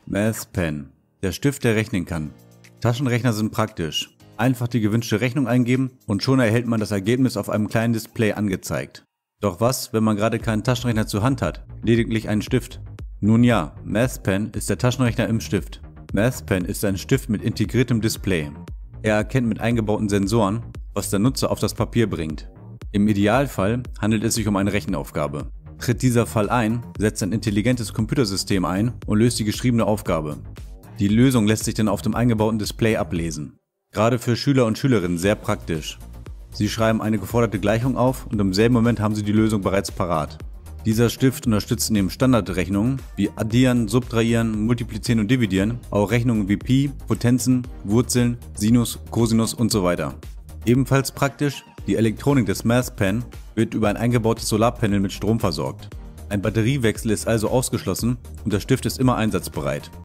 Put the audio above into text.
Math Pen. Der Stift, der rechnen kann. Taschenrechner sind praktisch. Einfach die gewünschte Rechnung eingeben und schon erhält man das Ergebnis auf einem kleinen Display angezeigt. Doch was, wenn man gerade keinen Taschenrechner zur Hand hat, lediglich einen Stift? Nun ja, Math Pen ist der Taschenrechner im Stift. Math Pen ist ein Stift mit integriertem Display. Er erkennt mit eingebauten Sensoren, was der Nutzer auf das Papier bringt. Im Idealfall handelt es sich um eine Rechenaufgabe. Tritt dieser Fall ein, setzt ein intelligentes Computersystem ein und löst die geschriebene Aufgabe. Die Lösung lässt sich dann auf dem eingebauten Display ablesen. Gerade für Schüler und Schülerinnen sehr praktisch. Sie schreiben eine geforderte Gleichung auf und im selben Moment haben sie die Lösung bereits parat. Dieser Stift unterstützt neben Standardrechnungen wie Addieren, Subtrahieren, Multiplizieren und Dividieren auch Rechnungen wie Pi, Potenzen, Wurzeln, Sinus, Cosinus und so weiter. Ebenfalls praktisch, die Elektronik des Math Pen wird über ein eingebautes Solarpanel mit Strom versorgt. Ein Batteriewechsel ist also ausgeschlossen und der Stift ist immer einsatzbereit.